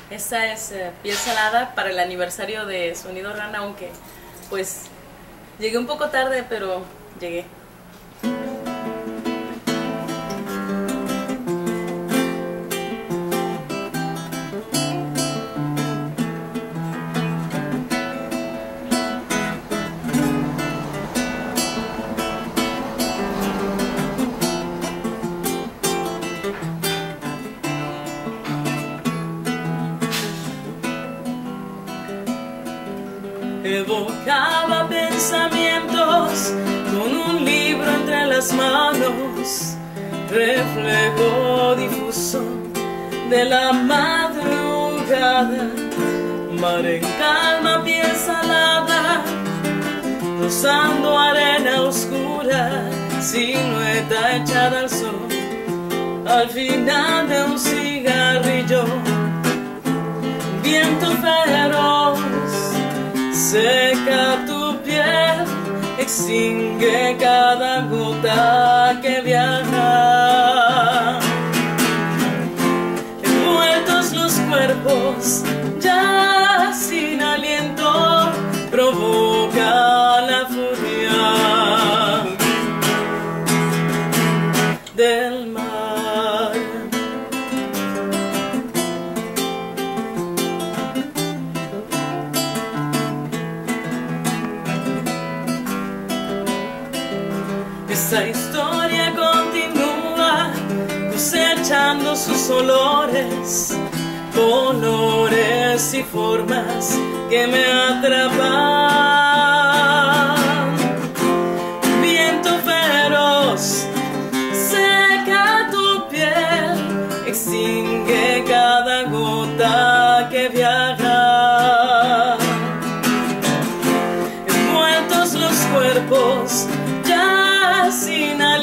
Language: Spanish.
Esta es Piel Salada para el aniversario de Sonido Rana, aunque pues llegué un poco tarde, pero llegué. Evocaba pensamientos con un libro entre las manos, reflejo difuso de la madrugada, mar en calma, piel salada, rozando arena oscura, silueta echada al sol, al final de un cigarrillo, viento feroz. Seca tu piel, extingue cada gota que viaja. Envueltos los cuerpos, ya sin aliento, provoca la furia del mar. Esta historia continúa cosechando sus olores, colores y formas que me atrapan. Viento feroz, seca tu piel, extingue cada gota que viaja. Envueltos los cuerpos, ya sin